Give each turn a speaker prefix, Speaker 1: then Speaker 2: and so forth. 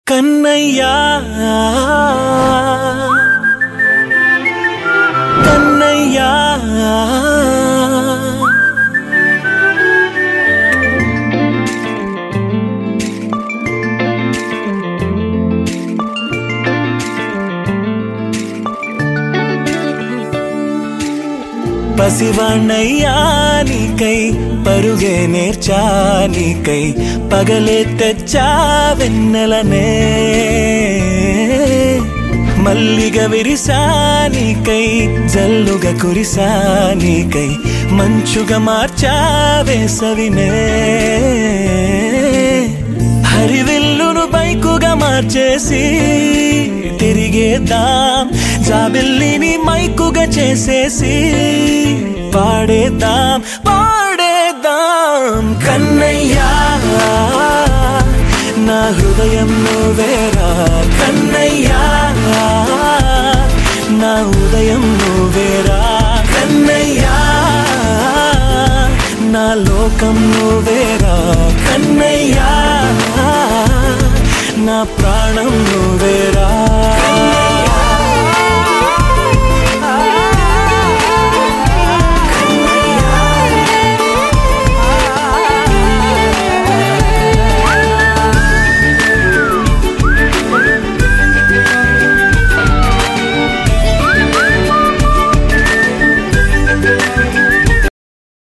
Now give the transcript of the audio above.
Speaker 1: కన్నయ్యా కన్నయ్యా పసివాణ్ణయ్యా నీకై పరుగే నేర్చా నీకై పగలే తెచ్చా వెన్నెలనే మల్లిగా విరిసా నీకై జల్లుగా కురిసా నీకై మంచుగా మార్చా వేసవినే హరివిల్లును బైకుగా మార్చేసి తిరిగేద్దాం జాబిల్లిని మైకుగా చేసేసి పాడేద్దాం పాడేద్దాం కన్నయ్యా నా హృదయం నువ్వేరా కన్నయ్యా నా ఉదయం నువ్వేరా కన్నయ్యా నా లోకం నువ్వేరా కన్నయ్యా నా ప్రాణం నువ్వేరా